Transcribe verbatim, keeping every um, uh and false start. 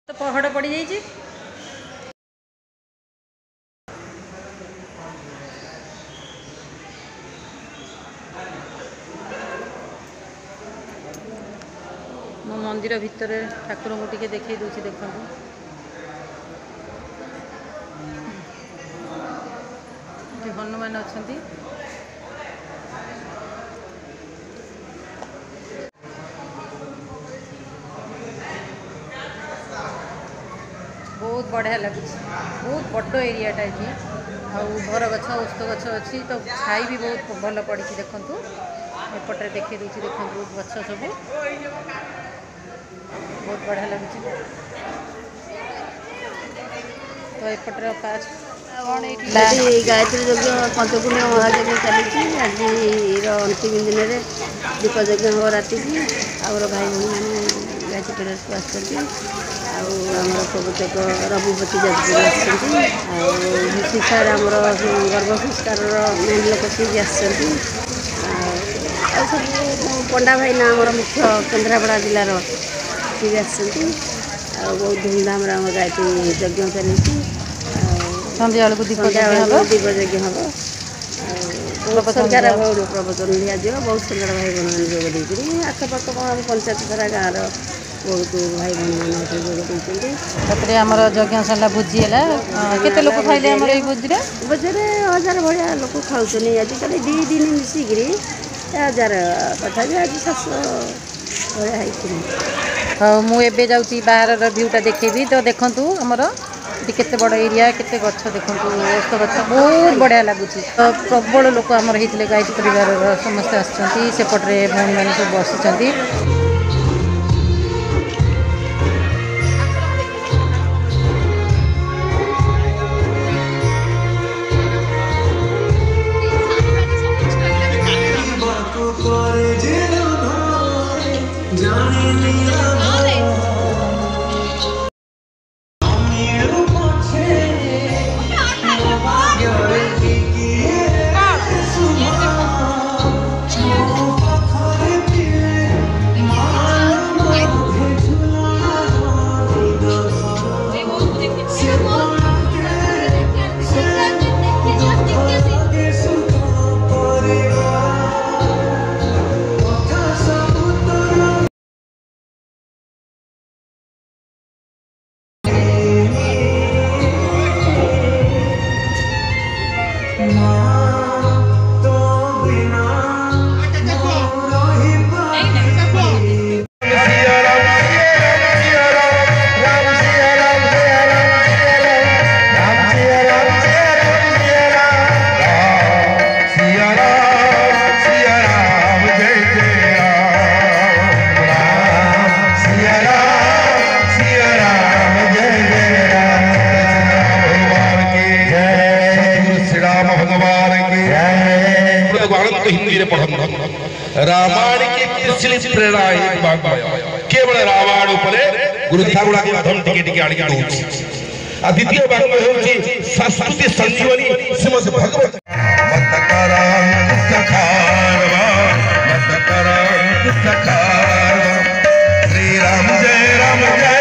तो पहाड़ पड़ जाइए मो मंदिर भितर ठाकुर को टिके देखी दूसरी देखो हनुमान अच्छा बहुत बढ़िया लगुच बहुत बड़ एरियाटा ये आर गछ ओस्त गछ अच्छी तो छाई भी बहुत भल पड़ी देखु एपटे देखी दूसरी देखो गछ सब बहुत बढ़िया लगुच तो एपटर पाँच गायत्री यज्ञ पंचपूर्ण महायज्ञ चली आज अंतिम दिन में दीप यज्ञ हम राति की आवर भाई भाई मैंने गायत्री टेरस को आमर प्रवर्तक रघुपति जाजपुर आसी सार आमर गर्भ संस्कार मेन लोक सी सब पंडा भाई ना आमर मुख्य केन्द्रापड़ा जिलार सी भी बहुत धूमधाम गायत्री यज्ञ चली संध्या बेलू दीप दीप यज्ञ हम बहुत सरकार प्रवचन दिज्व बहुत सुंदर भाई बहन मैंने जोग देकर आखपाख पंचायत सारा गाँव बहुत भाई बहन मैंने जोग देते आमर यज्ञ सरला भोजी है केते लोक खाइले आमर ए भोजी रे भोजी रे हजार भाया लोक खाऊनी आजिकल दी दिन मिसिकी हजार तथापि आज सात भाया हाँ मुझे जाऊँगी बाहर भ्यूटा देखेबी तो देखूँ आमर केते बड़ एरिया केते गछ देखो ओस्त गछ बहुत बढ़िया लगुच तो प्रबल लोक आमर होते गायत्री परिवार समस्ते आसपटे भौणी मैंने सब बसी हिंदी रे पढ़न रामायण के पिछली प्रेरणा केवल रावण उपरे गुरुथा गुड़ा के अधम टिके टिके आड़ी दउछि आ द्वितीय वाक्य होछि संस्कृति संजीवनी श्रीमद् भगवत मत करा दुख खारवा मत करा दुख खारवा श्री राम जय राम जय